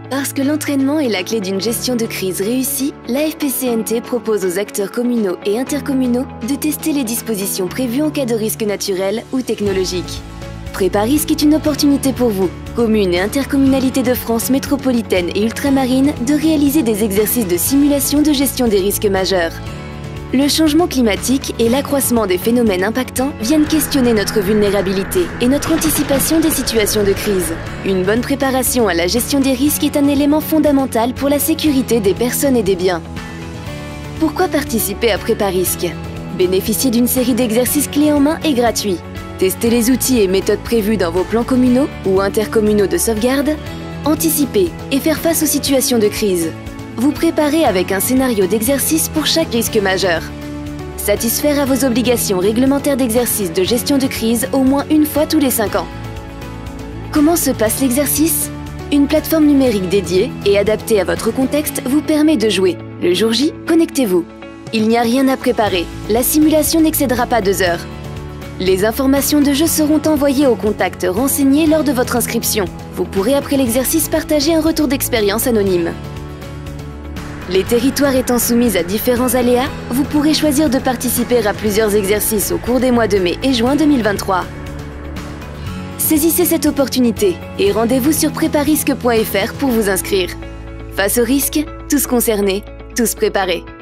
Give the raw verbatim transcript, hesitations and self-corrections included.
Parce que l'entraînement est la clé d'une gestion de crise réussie, l'A F P C N T propose aux acteurs communaux et intercommunaux de tester les dispositions prévues en cas de risque naturel ou technologique. Préparisque est une opportunité pour vous, communes et intercommunalités de France métropolitaine et ultramarine, de réaliser des exercices de simulation de gestion des risques majeurs. Le changement climatique et l'accroissement des phénomènes impactants viennent questionner notre vulnérabilité et notre anticipation des situations de crise. Une bonne préparation à la gestion des risques est un élément fondamental pour la sécurité des personnes et des biens. Pourquoi participer à Préparisque? Bénéficier d'une série d'exercices clés en main et gratuits. Tester les outils et méthodes prévus dans vos plans communaux ou intercommunaux de sauvegarde. Anticiper et faire face aux situations de crise. Vous préparez avec un scénario d'exercice pour chaque risque majeur. Satisfaire à vos obligations réglementaires d'exercice de gestion de crise au moins une fois tous les cinq ans. Comment se passe l'exercice? Une plateforme numérique dédiée et adaptée à votre contexte vous permet de jouer. Le jour J, connectez-vous. Il n'y a rien à préparer. La simulation n'excédera pas deux heures. Les informations de jeu seront envoyées au contact renseigné lors de votre inscription. Vous pourrez après l'exercice partager un retour d'expérience anonyme. Les territoires étant soumis à différents aléas, vous pourrez choisir de participer à plusieurs exercices au cours des mois de mai et juin deux mille vingt-trois. Saisissez cette opportunité et rendez-vous sur préparisque point F R pour vous inscrire. Face au risque, tous concernés, tous préparés.